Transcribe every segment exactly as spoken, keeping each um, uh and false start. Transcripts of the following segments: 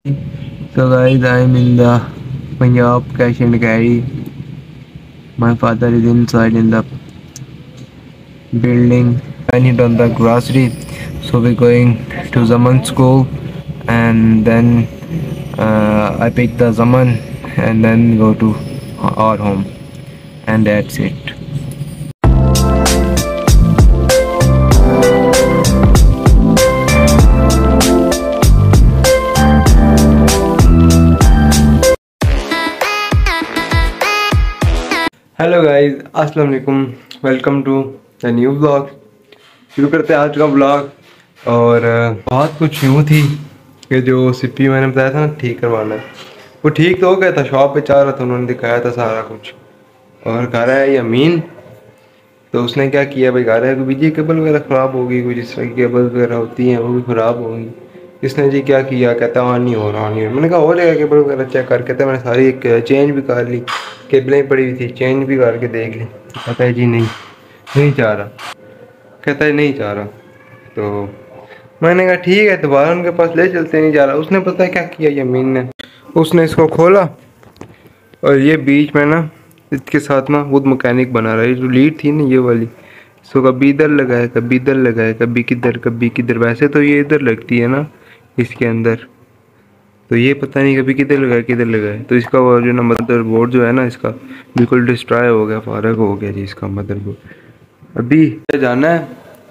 So guys, I'm in the Punjab cash and carry. My father is inside in the building. I need on the grocery. So we're going to Zaman school, and then uh, I pick the Zaman and then go to our home, and that's it. Hello guys, अस्सलाम वालेकुम। Welcome to the new blog. शुरू करते हैं आज का blog. और बात कुछ यूँ थी कि जो सीपी मैंने बताया था ना ठीक करवाना है, वो ठीक तो हो गया था। शॉप पे चाह रहा था, उन्होंने दिखाया था सारा कुछ। और कह रहा है यमीन, तो उसने क्या किया भाई, कह रहा है कि बिजली केबल वगैरह ख़राब होगी, कुछ इस तरह की केबल वगैरह होती हैं वो भी ख़राब होंगी। इसने जी क्या किया, कहता है ऑन नहीं हो रहा, ऑन नहीं हो रहा। मैंने कहा हो जाएगा केबल वगैरह चेक कर। कहता है मैंने सारी एक चेंज भी कर ली, केबलें पड़ी हुई थी, चेंज भी करके देख ली। कहता है जी नहीं नहीं चाह रहा, कहता है नहीं चाह रहा। तो मैंने कहा ठीक है, दोबारा उनके पास ले चलते। नहीं जा रहा। उसने पता है क्या किया यमीन ने, उसने इसको खोला और ये बीच में ना इसके साथ ना खुद मैकेनिक बना रहा है। जो लीड थी ना ये वाली, इसको कभी इधर लगाया, कभी इधर लगाया, कभी किधर कभी किधर। वैसे तो ये इधर लगती है ना इसके अंदर, तो ये पता नहीं कभी किधर लगाया किधर लगाया। तो इसका वो जो ना मदर बोर्ड जो है ना इसका बिल्कुल डिस्ट्रॉय हो गया, फारग हो गया जी इसका मदर बोर्ड। अभी जाना है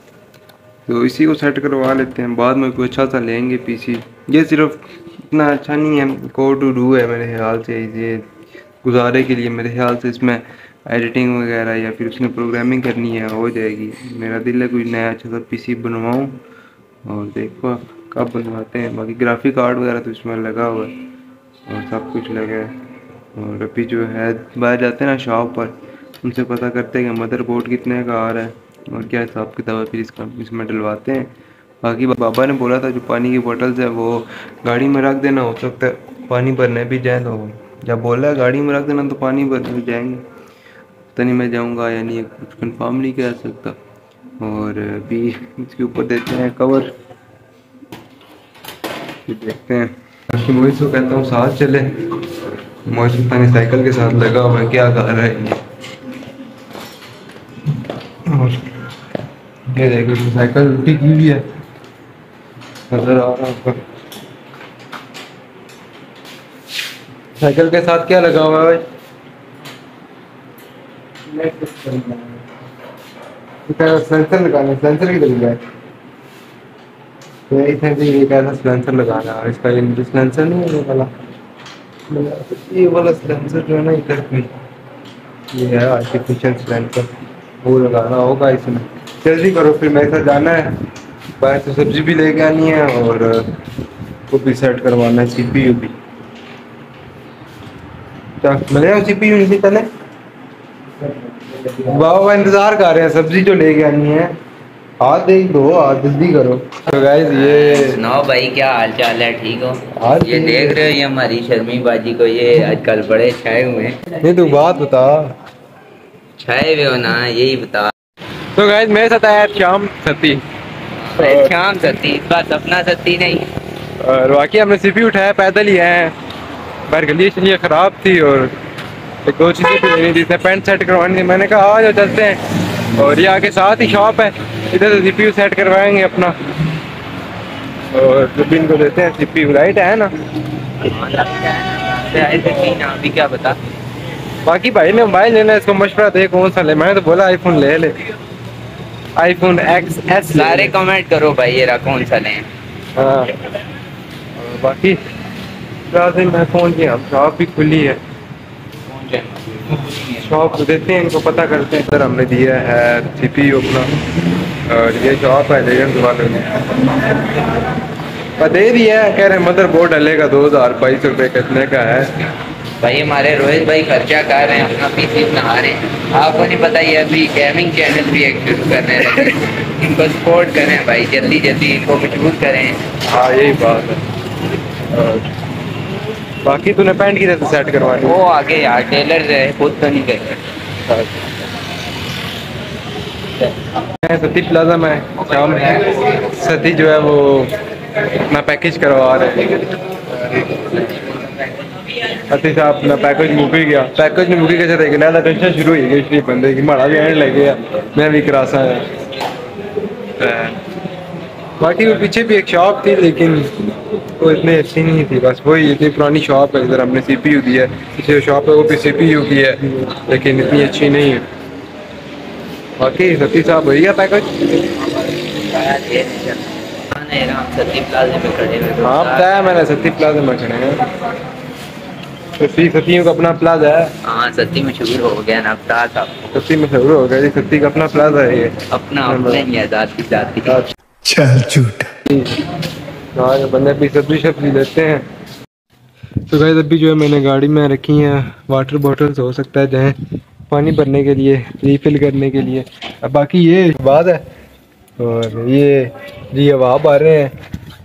तो इसी को सेट करवा लेते हैं, बाद में कोई अच्छा सा लेंगे पीसी। ये सिर्फ इतना अच्छा नहीं है, को टू डू है मेरे ख्याल से। ये गुजारे के लिए मेरे ख्याल से इसमें एडिटिंग वगैरह या फिर उसने प्रोग्रामिंग करनी है, हो जाएगी। मेरा दिल है कोई नया अच्छा सा पीसी बनवाऊँ, और देखो कब बनवाते हैं। बाकी ग्राफिक कार्ड वगैरह तो इसमें लगा हुआ है और सब कुछ लगा है। और अभी जो है बाहर जाते हैं ना शॉप पर, उनसे पता करते हैं कि मदर बोर्ड कितने का आ रहा है और क्या हिसाब किताब है, फिर इसका इसमें डलवाते हैं। बाकी बाबा ने बोला था जो पानी की बोतल्स है वो गाड़ी में रख देना, हो सकता है पानी भरने भी जाए। तो जब बोला है गाड़ी में रख देना तो पानी भरने भी जाएंगे। पता नहीं मैं जाऊँगा या नहीं, कुछ कंफर्म नहीं कह सकता। और अभी इसके ऊपर देते हैं कवर, देखते हैं। बाकी मोहित को कहता हूँ साथ चले। मोहित पता नहीं साइकिल के साथ लगा हुआ है, क्या कर रहा है ये। और ये देखो साइकिल उल्टी की हुई है, नजर आ रहा है आपको। साइकिल के साथ क्या लगा हुआ है भाई? सेंसर लगाना, सेंसर की लग है। तो यही था कि ये कहना सिलेंसर लगाना, और इसका ये सिलेंसर नहीं होने वाला। ये वाला सिलेंसर जो है ना इधर पे, ये है आर्टिफिशियल सिलेंसर, वो लगाना होगा इसमें। जल्दी करो, फिर मेरे साथ जाना है बाहर से, सब्जी भी लेके आनी है और वो भी सेट करवाना है, सीपीयू भी। क्या मिलेगा सीपीयू नहीं चले? बाबा इंतजार कर रहे हैं, सब्जी जो लेके आनी है। हाथ देख दो, हाथ जल्दी करो। तो गाइस ये सुनाओ भाई, क्या हाल चाल है? ठीक हो? आज ये देख रहे हो ये हमारी शर्मी बाजी को, ये आजकल बड़े छाए हुए हैं। नहीं, तू बात बता। छाए हुए हो ना, यही बता। तो गाइस मेरे साथ आया श्याम सती, शाम सती, इस बार सपना सती नहीं। और वाकई हमने सीपी उठाया, पैदल ही आए हैं। बाहर गली चलिए ख़राब थी और एक दो चीज़ें भी लेनी थी, पेंट सेट करवानी थी। मैंने कहा आ जाओ चलते हैं, और ये आके साथ ही शॉप है, इधर से सीपीयू सेट करवाएंगे अपना। और जुबिन को देते हैं सीपीयू, लाइट है ना? अभी क्या बता। बाकी भाई ने मोबाइल लेना है, इसको मशवरा दे कौन सा ले। मैंने तो बोला आईफोन ले ले, आईफोन एक्स एस। सारे कमेंट करो भाई, ये रहा कौन सा लें। हाँ, और बाकी मैं फोन की हम शॉप भी खुली है, शॉप देते हैं इनको, पता करते हैं। सर हमने दिया है सीपीयू अपना, और ये शॉप है लेजेंड्स वाले ने दे दिया है। कह रहे मदर बोर्ड डलेगा दो हज़ार बाईस रुपये कितने का है भाई। हमारे रोहित भाई खर्चा कर रहे हैं, अपना पीसी बना रहे हैं। आपको नहीं पता, ये अभी गेमिंग चैनल भी एक शुरू कर रहे हैं। इनको सपोर्ट करें भाई, जल्दी जल्दी इनको मजबूत करें। हाँ यही बात है। और बाकी तूने पैंट की तरह सेट करवानी, वो आगे यार टेलर है, खुद तो नहीं गए। सती प्लाजा में शाम सती जो है वो अपना पैकेज करवा रहे हैं। अति साहब अपना पैकेज मुकी गया पैकेज नहीं मुकी कैसे देख लिया टेंशन शुरू हो गई इसलिए बंदे की माड़ा भी आने लग गया मैं भी करासा है। बाकी वो पीछे भी एक शॉप थी लेकिन वो इतनी अच्छी नहीं थी बस वही इतनी पुरानी शॉप है इधर हमने सी पी यू दी है पीछे शॉप है वो भी सी पी यू की है लेकिन इतनी अच्छी नहीं है। बाकी सती साहब भैया पैकेज हाँ बताया मैंने सती प्लाजा में खड़े हैं सती सतियों का अपना प्लाजा है। हाँ सती मशहूर हो गया ना बता था सती मशहूर हो गया जी सती का अपना प्लाजा है ये अपना अपना ही है जाती जाती चल झूठ हाँ बंदे भी सब्जी सब्जी लेते हैं। तो गाइस अभी जो है मैंने गाड़ी में रखी हैं वाटर बॉटल्स हो सकता है जाएँ पानी भरने के लिए रीफिल करने के लिए। अब बाकी ये बात है और ये जी हवा बार रहे हैं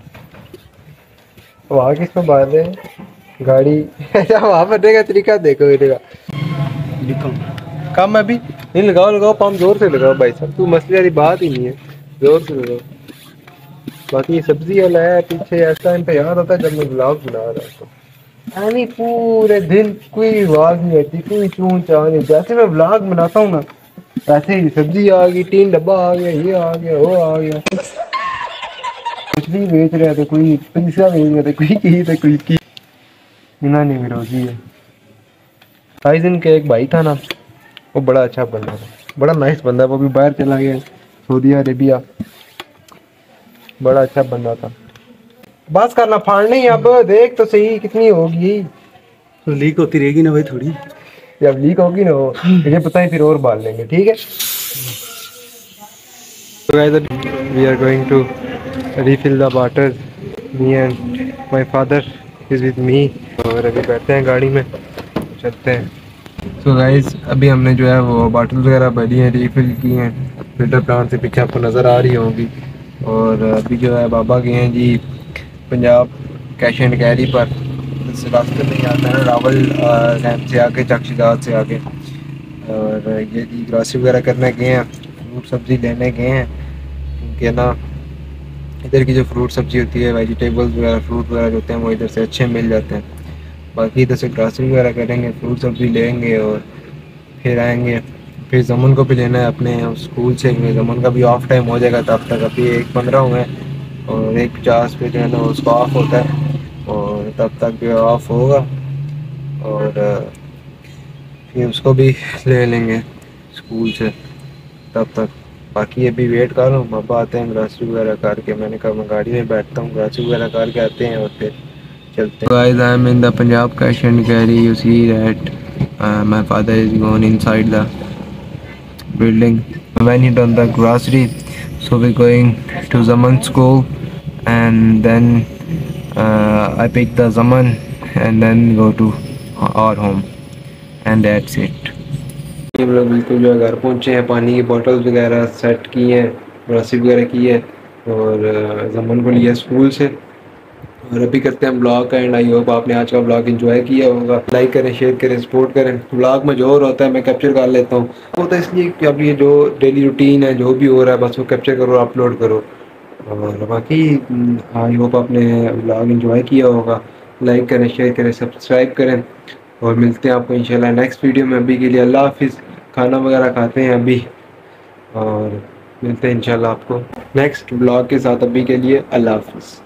हवा किसको बार रहे हैं गाड़ी ऐसा हवा भरने का तरीका देखो मेरे का कम अभी नहीं लगाओ लगाओ पंप जोर से लगाओ भाई साहब तू मसले वाली बात ही नहीं है जोर से लगाओ। बाकी सब्जी वाला है पीछे ऐसा टाइम पे याद आता है जब मैं ब्लॉग बना रहा था यानी पूरे दिन कोई आवाज नहीं आती कोई चूं चा नहीं जैसे मैं ब्लॉग बनाता हूँ ना ऐसे ही सब्जी आ गई तीन डब्बा आ गया ये आ गया वो आ गया कुछ भी बेच रहे थे कोई पिज्जा बेच रहे थे कोई की थे कोई की इना नहीं विरोधी है। ढाई दिन के एक भाई था ना वो बड़ा अच्छा बंदा था बड़ा नाइस बंदा वो भी बाहर चला गया सऊदी अरेबिया बड़ा अच्छा बंदा था। बस करना फाड़ नहीं अब देख तो सही कितनी होगी तो लीक होती रहेगी ना भाई थोड़ी जब लीक होगी ना वो मुझे पता है फिर और बाल लेंगे ठीक है। So guys we are going to refill the water me and my father is with me और अभी बैठते हैं गाड़ी में चलते हैं। So guys अभी हमने जो है वो बॉटल वगैरह भरी हैं रीफिल की हैं फिल्टर प्लांट से पीछे आपको नज़र आ रही होंगी और अभी जो है बाबा गए हैं जी पंजाब कैश एंड कैरी पर इस रास्ते में ही आता है रावल डैम से आके चक्शीदाद से आके और ये जी ग्रॉसरी वगैरह करने गए हैं फ्रूट सब्ज़ी लेने गए हैं क्योंकि ना इधर की जो फ्रूट सब्ज़ी होती है वेजिटेबल्स वगैरह फ्रूट वगैरह होते हैं वो इधर से अच्छे मिल जाते हैं। बाकी इधर से ग्रॉसरी वगैरह करेंगे फ्रूट सब्ज़ी लेंगे और फिर आएंगे फिर जमन को भी लेना है अपने स्कूल से जमन का भी ऑफ टाइम हो जाएगा तब तक अभी एक पंद्रह हुए और एक पचास पे जो है ना उसको ऑफ होता है और तब तक जो ऑफ होगा और फिर उसको भी ले लेंगे स्कूल से तब तक। बाकी अभी वेट कर रहा हूँ पापा आते हैं ग्रॉसरी वगैरह करके मैंने कहा मैं गाड़ी में बैठता हूँ ग्रॉसरी वगैरह करके आते हैं और फिर चलते हैं। Guys, I am in the Punjab cash and carry. You see that uh, my father is gone inside the building. When he done the grocery, so we're going to Zaman school and then uh, I pick the Zaman and then go to our home and that's it. हम लोग बिल्कुल जो है घर पहुँचे हैं पानी की बोतल्स वगैरह सेट की हैं ग्रॉसरी वगैरह की है और जमन को लिया स्कूल से और अभी करते हैं ब्लॉग का एंड आई होप आपने आज का ब्लॉग एंजॉय किया होगा। लाइक करें शेयर करें सपोर्ट करें ब्लॉग में जो हो रहा होता है मैं कैप्चर कर लेता हूँ वो तो इसलिए कि अब ये जो डेली रूटीन है जो भी हो रहा है बस वो कैप्चर करो अपलोड करो और बाकी आई होप आपने ब्लॉग एंजॉय किया होगा। लाइक करें शेयर करें सब्सक्राइब करें और मिलते हैं आपको इंशाल्लाह नेक्स्ट वीडियो में। अभी के लिए अल्लाह हाफिज़ खाना वगैरह खाते हैं अभी और मिलते हैं इंशाल्लाह आपको नेक्स्ट ब्लॉग के साथ। अभी के लिए अल्लाह हाफिज़।